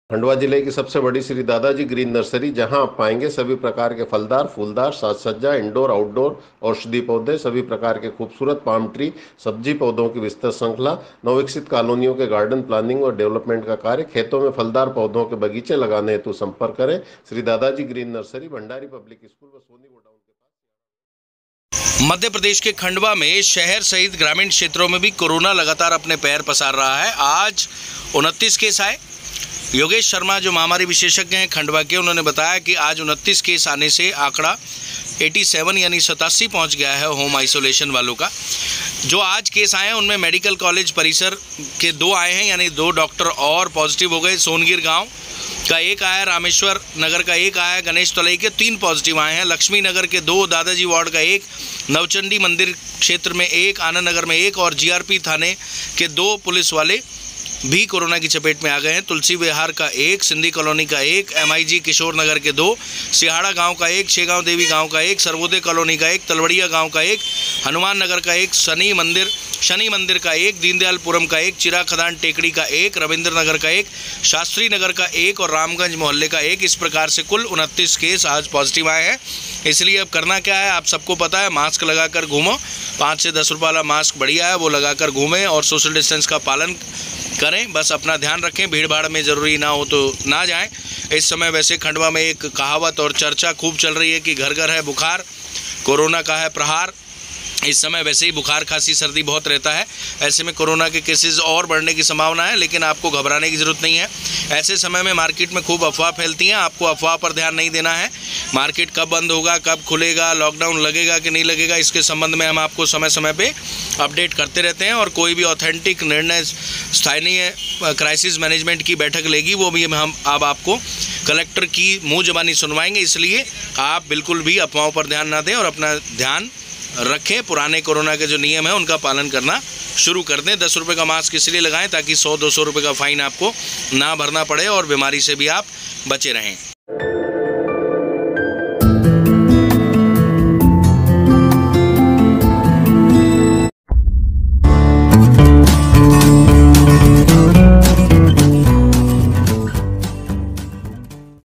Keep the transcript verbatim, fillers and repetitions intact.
खंडवा जिले की सबसे बड़ी श्री दादाजी ग्रीन नर्सरी, जहां आप पाएंगे सभी प्रकार के फलदार, फूलदार, साज सज्जा, इंडोर आउटडोर औषधि पौधे, सभी प्रकार के खूबसूरत पाम ट्री, सब्जी पौधों की विस्तृत श्रृंखला, नवविकसित कॉलोनियों के गार्डन प्लानिंग और डेवलपमेंट का कार्य, खेतों में फलदार पौधों के बगीचे लगाने हेतु संपर्क करें। Shri Dadaji green nursery, Bhandari public school व सोनी गोडाउन के पास। मध्य प्रदेश के खंडवा में शहर सहित ग्रामीण क्षेत्रों में भी कोरोना लगातार अपने पैर पसार रहा है। आज उनतीस केस आए। योगेश शर्मा जो महामारी विशेषज्ञ हैं खंडवा के, उन्होंने बताया कि आज उनतीस केस आने से आंकड़ा सत्तासी यानी सतासी पहुंच गया है होम आइसोलेशन वालों का। जो आज केस आए हैं उनमें मेडिकल कॉलेज परिसर के दो आए हैं, यानी दो डॉक्टर और पॉजिटिव हो गए। सोनगिर गांव का एक आया, रामेश्वर नगर का एक आया, गणेश तलई के तीन पॉजिटिव आए हैं, लक्ष्मी नगर के दो, दादाजी वार्ड का एक, नवचंडी मंदिर क्षेत्र में एक, आनंद नगर में एक और जीआरपी थाने के दो पुलिस वाले भी कोरोना की चपेट में आ गए हैं। तुलसी विहार का एक, सिंधी कॉलोनी का एक, एमआईजी किशोर नगर के दो, सिहाड़ा गांव का एक, शेगांव देवी गांव का एक, सर्वोदय कॉलोनी का एक, तलवड़िया गांव का एक, हनुमान नगर का एक, शनि मंदिर शनि मंदिर का एक, दीनदयालपुरम का एक, चिरा खदान टेकड़ी का एक, रविंद्र नगर का एक, शास्त्री नगर का एक और रामगंज मोहल्ले का एक। इस प्रकार से कुल उनतीस केस आज पॉजिटिव आए हैं। इसलिए अब करना क्या है, आप सबको पता है, मास्क लगाकर घूमो। पाँच से दस रुपये वाला मास्क बढ़िया है, वो लगाकर घूमें और सोशल डिस्टेंस का पालन करें। बस अपना ध्यान रखें, भीड़ भाड़ में ज़रूरी ना हो तो ना जाएं। इस समय वैसे खंडवा में एक कहावत और चर्चा खूब चल रही है कि घर घर है बुखार, कोरोना का है प्रहार। इस समय वैसे ही बुखार, खांसी, सर्दी बहुत रहता है। ऐसे में कोरोना के केसेस और बढ़ने की संभावना है, लेकिन आपको घबराने की ज़रूरत नहीं है। ऐसे समय में मार्केट में खूब अफवाह फैलती हैं, आपको अफवाह पर ध्यान नहीं देना है। मार्केट कब बंद होगा, कब खुलेगा, लॉकडाउन लगेगा कि नहीं लगेगा, इसके संबंध में हम आपको समय समय पे अपडेट करते रहते हैं। और कोई भी ऑथेंटिक निर्णय स्थानीय क्राइसिस मैनेजमेंट की बैठक लेगी, वो भी हम अब आपको कलेक्टर की मुँह ज़बानी सुनवाएंगे। इसलिए आप बिल्कुल भी अफवाहों पर ध्यान ना दें और अपना ध्यान रखें। पुराने कोरोना के जो नियम है उनका पालन करना शुरू कर दें। दस रुपये का मास्क इसलिए लगाएं ताकि सौ दो सौ रुपये का फ़ाइन आपको ना भरना पड़े और बीमारी से भी आप बचे रहें।